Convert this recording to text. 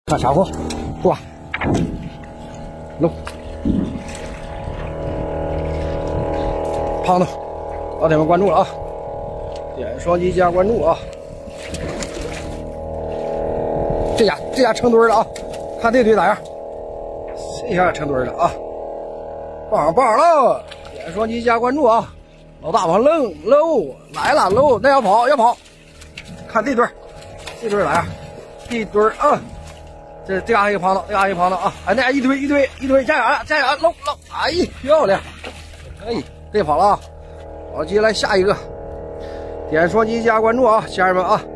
看啥货？哇，弄胖子，老铁们关注了啊！点双击加关注啊！这家成堆了啊！看这堆咋样？这下成堆了啊！棒了！点双击加关注啊！老大王愣喽来了喽，那要跑！看这堆咋样？一堆啊！这家还有胖子，啊！哎，那一堆，加油，搂！哎呀，漂亮！可以，这跑了啊！好，接下来下一个，点双击加关注啊，家人们啊！